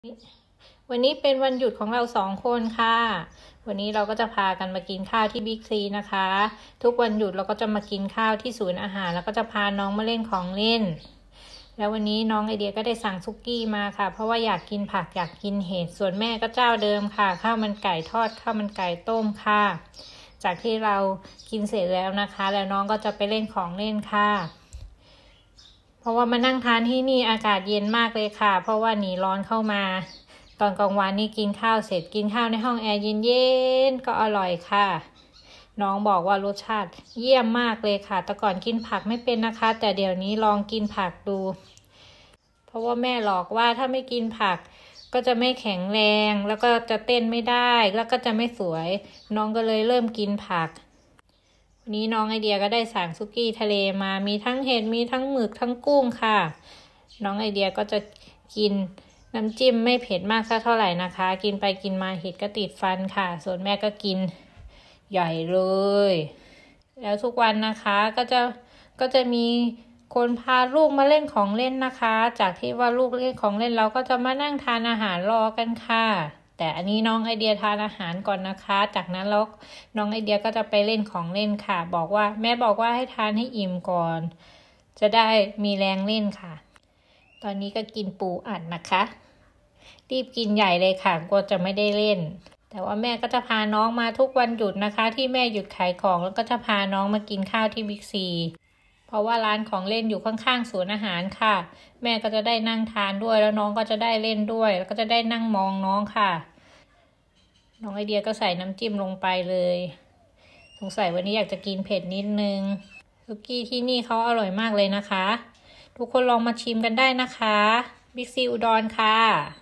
วันนี้เป็นวันหยุดของเรา2 คนค่ะวันนี้เราก็จะพากันมากินข้าวที่บิ๊กซีนะคะทุกวันหยุดเราก็จะมากินข้าวที่ศูนย์อาหารแล้วก็จะพาน้องมาเล่นของเล่นแล้ววันนี้น้องไอเดียก็ได้สั่งซุกี้มาค่ะเพราะว่าอยากกินผักอยากกินเห็ดส่วนแม่ก็เจ้าเดิมค่ะข้าวมันไก่ทอดข้าวมันไก่ต้มค่ะจากที่เรากินเสร็จแล้วนะคะแล้วน้องก็จะไปเล่นของเล่นค่ะเพราะว่ามานั่งทานที่นี่อากาศเย็นมากเลยค่ะเพราะว่าหนีร้อนเข้ามาตอนกลางวันนี่กินข้าวเสร็จกินข้าวในห้องแอร์เย็นๆก็อร่อยค่ะน้องบอกว่ารสชาติเยี่ยมมากเลยค่ะแต่ก่อนกินผักไม่เป็นนะคะแต่เดี๋ยวนี้ลองกินผักดูเพราะว่าแม่หลอกว่าถ้าไม่กินผักก็จะไม่แข็งแรงแล้วก็จะเต้นไม่ได้แล้วก็จะไม่สวยน้องก็เลยเริ่มกินผักวันนี้น้องไอเดียก็ได้สั่งซุกี้ทะเลมามีทั้งเห็ดมีทั้งหมึกทั้งกุ้งค่ะน้องไอเดียก็จะกินน้ำจิ้มไม่เผ็ดมากสักเท่าไหร่นะคะกินไปกินมาเห็ดก็ติดฟันค่ะส่วนแม่ก็กินใหญ่เลยแล้วทุกวันนะคะก็จะมีคนพาลูกมาเล่นของเล่นนะคะจากที่ว่าลูกเล่นของเล่นเราก็จะมานั่งทานอาหารรอกันค่ะแต่อันนี้น้องไอเดียทานอาหารก่อนนะคะจากนั้นแล้วน้องไอเดียก็จะไปเล่นของเล่นค่ะแม่บอกว่าให้ทานให้อิ่มก่อนจะได้มีแรงเล่นค่ะตอนนี้ก็กินปูอัดนะคะรีบกินใหญ่เลยค่ะกลัวจะไม่ได้เล่นแต่ว่าแม่ก็จะพาน้องมาทุกวันหยุดนะคะที่แม่หยุดขายของแล้วก็จะพาน้องมากินข้าวที่บิ๊กซีเพราะว่าร้านของเล่นอยู่ข้างๆศูนย์อาหารค่ะแม่ก็จะได้นั่งทานด้วยแล้วน้องก็จะได้เล่นด้วยแล้วก็จะได้นั่งมองน้องค่ะน้องไอเดียก็ใส่น้ำจิ้มลงไปเลยสงสัยวันนี้อยากจะกินเผ็ดนิดนึงซุกี้ที่นี่เขาอร่อยมากเลยนะคะทุกคนลองมาชิมกันได้นะคะบิ๊กซีอุดรค่ะ